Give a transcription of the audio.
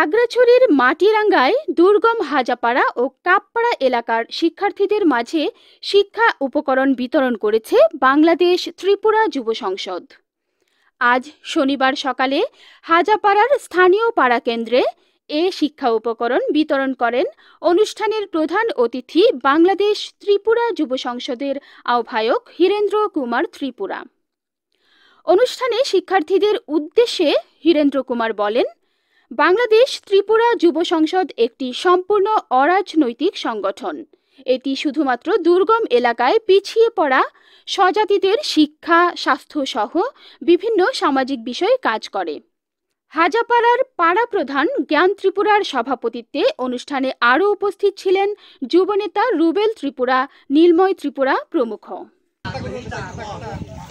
খাগড়াছড়ির মাটিরাঙ্গায় দুর্গম হাজাপাড়া ও কাপপাড়া এলাকার শিক্ষার্থীদের মাঝে শিক্ষা উপকরণ বিতরণ করেছে বাংলাদেশ ত্রিপুরা যুব সংসদ। আজ শনিবার সকালে হাজাপাড়ার স্থানীয় পাড়া কেন্দ্রে এ শিক্ষা উপকরণ বিতরণ করেন অনুষ্ঠানের প্রধান অতিথি বাংলাদেশ ত্রিপুরা যুব সংসদের আহ্বায়ক হীরেন্দ্র কুমার ত্রিপুরা। অনুষ্ঠানে শিক্ষার্থীদের উদ্দেশ্যে হীরেন্দ্র কুমার বলেন, বাংলাদেশ ত্রিপুরা যুব সংসদ একটি সম্পূর্ণ অরাজনৈতিক সংগঠন। এটি শুধুমাত্র দুর্গম এলাকায় পিছিয়ে পড়া স্বজাতিদের শিক্ষা, স্বাস্থ্য সহ বিভিন্ন সামাজিক বিষয়ে কাজ করে। হাজাপাড়ার পাড়া প্রধান জ্ঞান ত্রিপুরার সভাপতিত্বে অনুষ্ঠানে আরও উপস্থিত ছিলেন যুবনেতা রুবেল ত্রিপুরা, নীলময় ত্রিপুরা প্রমুখ।